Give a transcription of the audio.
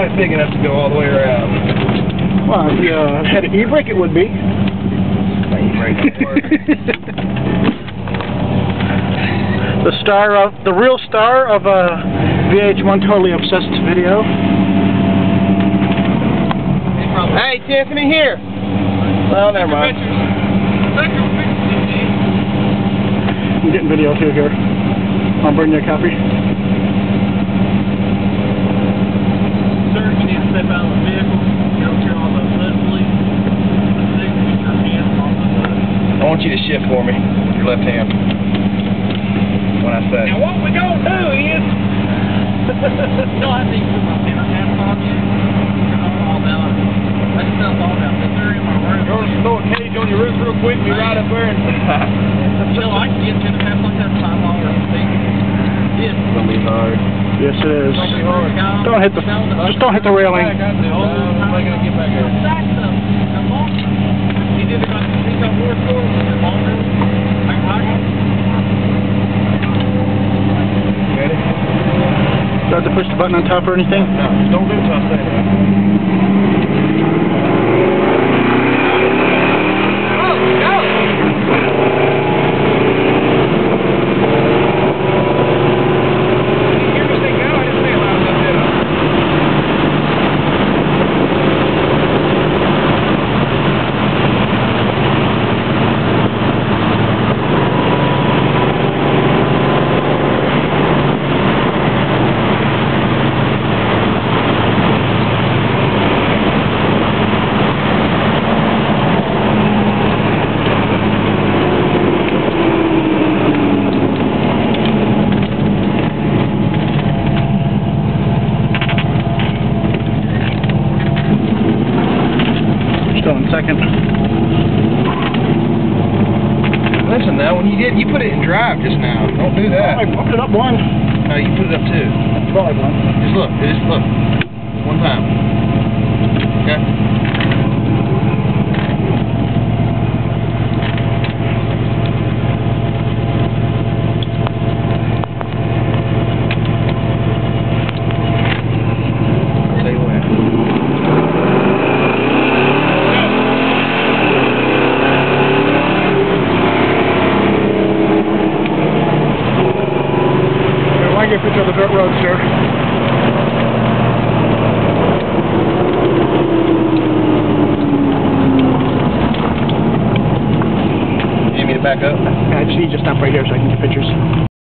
quite big enough to go all the way around. Well, if you had an e-brake, it would be. My e-brake don't work. The real star of VH1 Totally Obsessed video. Hey, Tiffany, here. Well, never mind. I'm getting video too here. I'll bring you a copy. Sir, you need to step out of the vehicle. Go through all the hood police. Put your hand on the hood. I want you to shift for me with your left hand. When I say. Now what we gonna do is... no, I think you put my hand on you. All down. That stuff all down. They're in my room. You want to throw a cage on your roof real quick and be right up there and... So I can get to the half like that time all or thing. It's gonna be hard. Yes, it is. It's gonna be hard. Don't hit the... Just don't hit the railing. I'm gonna get back here. He's either gonna pick up more forward or longer. Ready? Do I have to push the button on top or anything? No, don't do it till I say that. Still in second. Listen now, when you put it in drive just now. Don't do that. I bumped it up one. No, you put it up two. Probably one. Just look. One time. Okay? I get a picture of the dirt road, sir. You need me to back up? I just need you to stop right here so I can get pictures.